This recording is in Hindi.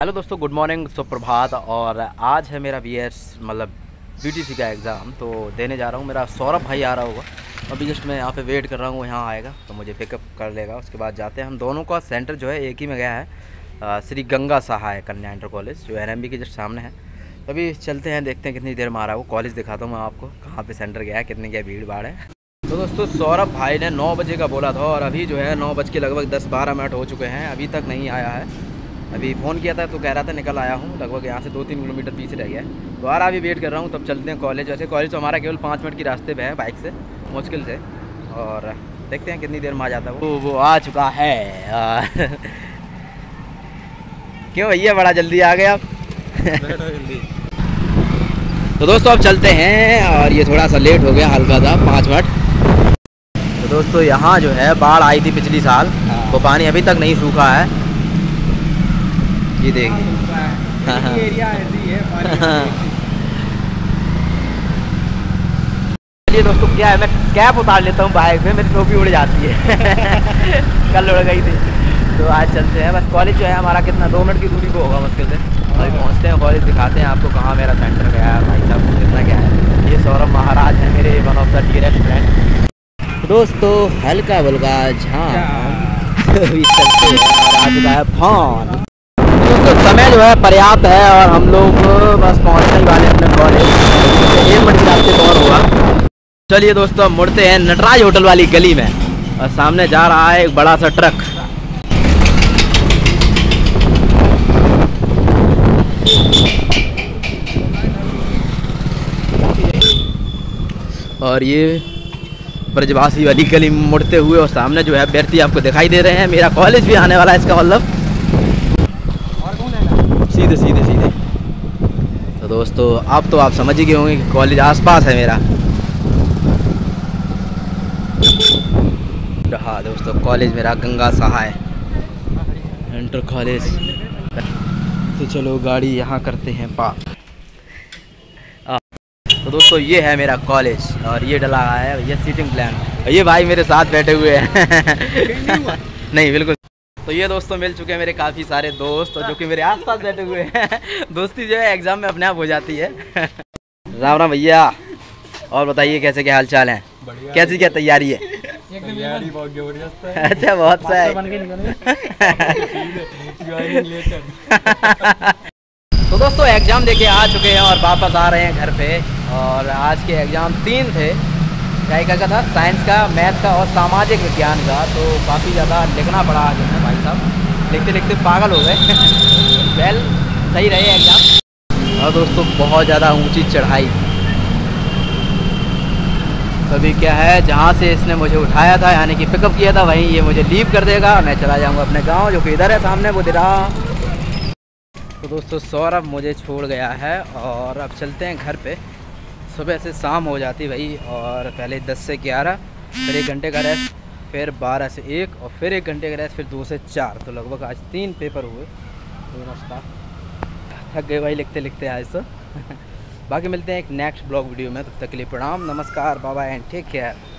हेलो दोस्तों, गुड मॉर्निंग, सुप्रभात। और आज है मेरा मतलब बीटीसी का एग्ज़ाम, तो देने जा रहा हूँ। मेरा सौरभ भाई आ रहा होगा, अभी जस्ट मैं यहाँ पे वेट कर रहा हूँ, यहाँ आएगा तो मुझे पिकअप कर लेगा। उसके बाद जाते हैं। हम दोनों का सेंटर जो है एक ही में गया है, श्री गंगा सहाय कन्या इंटर कॉलेज, जो एनएमबी के जस्ट सामने है। तो अभी चलते हैं, देखते हैं कितनी देर में आ रहा है वो। कॉलेज दिखाता हूँ मैं आपको, कहाँ पर सेंटर गया है, कितनी क्या भीड़ भाड़ है। तो दोस्तों, सौरभ भाई ने 9 बजे का बोला था और अभी जो है 9 बज के लगभग 10-12 मिनट हो चुके हैं, अभी तक नहीं आया है। अभी फ़ोन किया था तो कह रहा था निकल आया हूँ, लगभग यहाँ से 2-3 किलोमीटर पीछे रह गया है। तो आ रहा, अभी वेट कर रहा हूँ, तब चलते हैं कॉलेज। वैसे कॉलेज तो हमारा केवल 5 मिनट की रास्ते पे है बाइक से, मुश्किल से। और देखते हैं कितनी देर में आ जाता है वो आ चुका है। क्यों भैया, बड़ा जल्दी आ गए आप? जल्दी। तो दोस्तों अब चलते हैं, और ये थोड़ा सा लेट हो गया, हल्का सा 5 मिनट। तो दोस्तों यहाँ जो है बाढ़ आई थी पिछली साल, तो पानी अभी तक नहीं सूखा है, ये देखिए। एरिया ऐसी है। चलिए दोस्तों, क्या है, मैं कैप उतार लेता हूँ बाइक पे, मेरी टोपी उड़ जाती है। कल उड़ गई थी। तो आज चलते हैं। बस कॉलेज जो है हमारा कितना 2 मिनट की दूरी पे होगा मुश्किल से। अभी पहुँचते हैं कॉलेज, दिखाते हैं आपको कहाँ मेरा सेंटर गया है। भाई साहब कितना क्या है। ये सौरभ महाराज है मेरे one of the dearest friend. दोस्तों हल्का बुल्का झाम अभी चलते हैं, और आ चुका है फोन। दोस्तों समय जो है पर्याप्त है, और हम लोग बस पहुंचने ही वाले हैं अपने कॉलेज। 1 मिनट के रास्ते तो और होगा। चलिए दोस्तों, मुड़ते हैं नटराज होटल वाली गली में, और सामने जा रहा है एक बड़ा सा ट्रक। और ये ब्रजवासी वाली गली में मुड़ते हुए, और सामने जो है व्यक्ति आपको दिखाई दे रहे हैं। मेरा कॉलेज भी आने वाला है, इसका मतलब सीधे सीधे सीधे। तो दोस्तों अब तो आप समझ ही गए होंगे कि कॉलेज आसपास है मेरा। रहा दोस्तों कॉलेज मेरा, गंगा सहाय इंटर कॉलेज। तो चलो गाड़ी यहाँ करते हैं पार्क। तो दोस्तों ये है मेरा कॉलेज, और ये डला है, ये सीटिंग प्लान। ये भाई मेरे साथ बैठे हुए हैं। नहीं बिल्कुल। तो ये दोस्तों मिल चुके हैं मेरे काफ़ी सारे दोस्त, जो कि मेरे आसपास बैठे हुए हैं। दोस्ती जो है एग्जाम में अपने आप हो जाती है। राम राम भैया, और बताइए कैसे क्या हाल चाल है, कैसी क्या तैयारी है? तैयारी बहुत जबरदस्त है। अच्छा, बहुत सा है। तो दोस्तों एग्जाम देके आ चुके हैं और वापस आ रहे हैं घर पे। और आज के एग्जाम 3 थे, क्या का था, साइंस का, मैथ का और सामाजिक विज्ञान का। तो काफ़ी ज़्यादा लिखना पड़ा आज हमें, भाई साहब लिखते लिखते पागल हो गए। वेल, सही रहे एग्जाम। और दोस्तों बहुत ज़्यादा ऊंची चढ़ाई। अभी क्या है, जहाँ से इसने मुझे उठाया था, यानी कि पिकअप किया था, वहीं ये मुझे लीव कर देगा। मैं चला जाऊँगा अपने गाँव, जो कि इधर है सामने, वो दिरा। तो दोस्तों सौरभ मुझे छोड़ गया है, और अब चलते हैं घर पे। सुबह से शाम हो जाती भाई, और पहले 10 से 11, फिर 1 घंटे का रेस्ट, फिर 12 से 1, और फिर 1 घंटे का रेस्ट, फिर 2 से 4। तो लगभग आज 3 पेपर हुए। तो नाश्ता थक गए भाई लिखते लिखते आज तो। बाकी मिलते हैं एक नेक्स्ट ब्लॉग वीडियो में, तब तक के लिए प्रणाम, नमस्कार, bye bye and take care.